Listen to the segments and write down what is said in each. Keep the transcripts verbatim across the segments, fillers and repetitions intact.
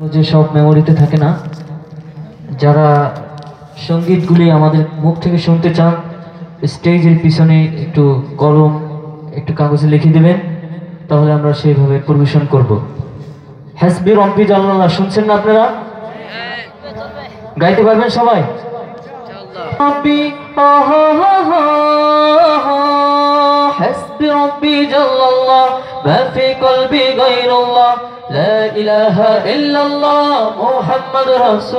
যে সব মেমোরিতে থাকে না, যারা সঙ্গীতগুলি আমাদের মুখ থেকে শুনতে চান স্টেজের পিছনে একটু কলম একটু কাগজে লিখে দেবেন, তাহলে আমরা সেইভাবে পরিবেশন করব। হাসবি রব্বি জাল্লাল্লাহ শুনছেন না আপনারা? গাইতে পারবেন সবাই? রব্বি হাসবি রব্বি জাল্লাল্লাহ মা ফি কলবি গায়রুল্লাহ লা ইলাহা ইল্লাল্লাহ মুহাম্মাদুর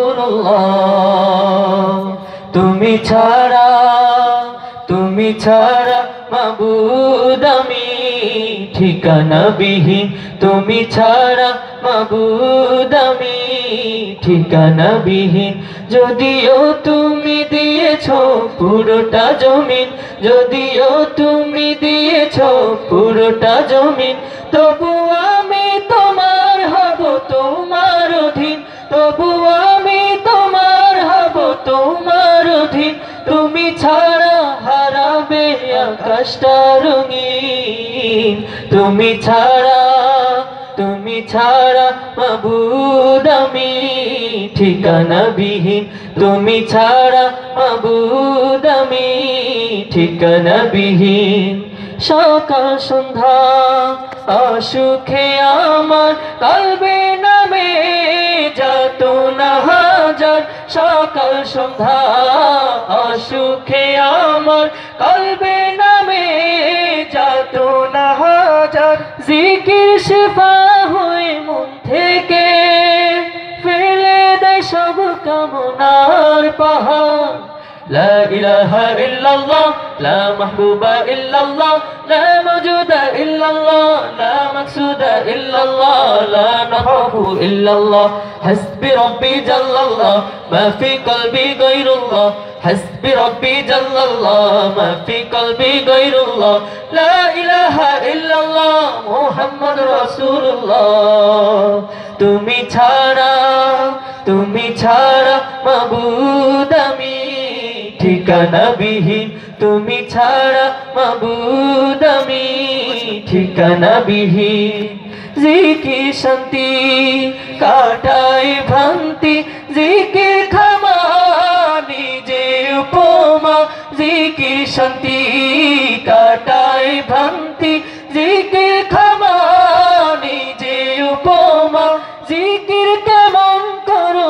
রাসূলুল্লাহ। তুমি ছাড়া তুমি ছাড়া মাবুদ আমি ঠিকানাবিহীন, তুমি ছাড়া মাবুদ আমি ঠিকানাবিহীন। যদিও তুমি দিয়েছো পুরোটা জমিন, যদিও তুমি দিয়েছো পুরোটা জমিন, তবু আমি তোমার হব তোমার অধীন, তবু আমি তোমার হব তোমার অধীন। তুমি ছাড়া হারাবে আকাশটা রঙিন, তুমি ছাড়া তুমি ছাড়া মাবুদ আমি ঠিকানাবিহীন, তুমি ছাড়া মাবুদ আমি ঠিকানাবিহীন। সকাল সন্ধ্যা অসুখে আমার কলবে নামে যাতনা হাজার, সকাল সন্ধ্যা অসুখে আমার কলবে নামে যাতনা হাজার। জিকির শিফা হয়ে মন থেকে ফেলে দেয় সব কামনার পাহাড়। لا إله إلا الله لا محبوب إلا الله لا موجود إلا الله لا مقصود إلا الله لا نخاف إلا الله حسبي ربي جل الله ما في قلبي غير الله حسبي ربي جل الله ما في قلبي غير الله لا إله إلا الله محمد رسول الله। তুমি ছাড়া তুমি ছাড়া মাবুদ আমি ঠিকানাবিহীন, তুমি ছাড়া মাবুদ আমি ঠিকানাবিহীন। জিকির শান্তি কাটাই ভ্রান্তি, জিকির ক্ষমা নিজে উপমা, জিকির শান্তি কাটাই ভ্রান্তি, জিকির ক্ষমা নিজে উপমা। জিকির কেমন করো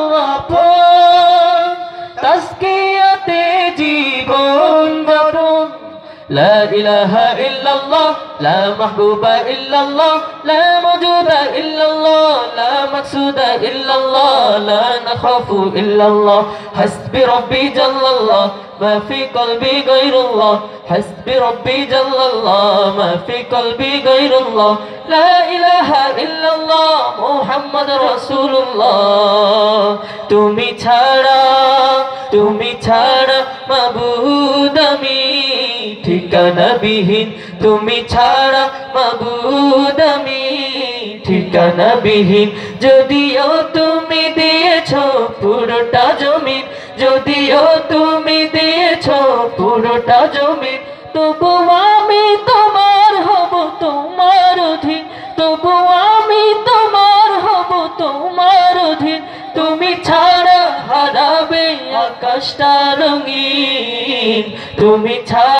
আপন তাসকিয়াতে জীবন যাপন। لا إله إلا الله لا محبوب إلا الله لا موجود إلا الله لا مقصود إلا الله لا نخاف إلا الله حسبي ربي جل الله ما في قلبي غير الله حسبي ربي جل الله ما في قلبي غير الله لا إله إلا الله محمد رسول الله। তুমি ছাড়া তুমি ছাড়া মাবুদ আমি ঠিকানাবিহীন, তুমি ছাড়া মাবুদ আমি ঠিকানাবিহীন। যদিও তুমি দিয়েছো পুরোটা জমিন, যদিও তুমি দিয়েছো পুরোটা জমিন, তবু আমি তোমার হব তোমার অধীন, তবু আমি তোমার হব তোমার অধীন। তুমি ছাড়া হারাবে আকাশটা রঙিন, তুমি ছাড়া